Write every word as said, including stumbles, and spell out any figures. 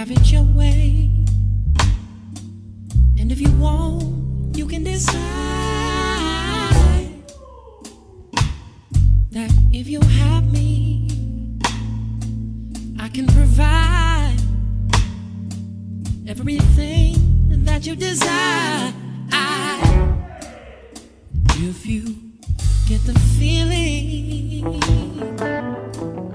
have it your way. And if you won't, you can decide that if you have me, I can provide everything that you desire. If you get the feeling